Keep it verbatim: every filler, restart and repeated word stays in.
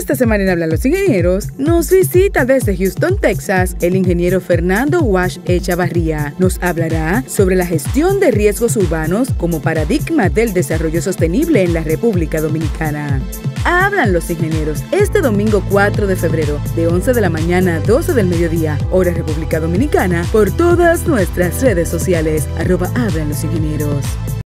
Esta semana en Hablan los Ingenieros nos visita desde Houston, Texas, el ingeniero Fernando Wash Echavarría. Nos hablará sobre la gestión de riesgos urbanos como paradigma del desarrollo sostenible en la República Dominicana. Hablan los Ingenieros este domingo cuatro de febrero, de once de la mañana a doce del mediodía, hora República Dominicana, por todas nuestras redes sociales, arroba Hablan los Ingenieros.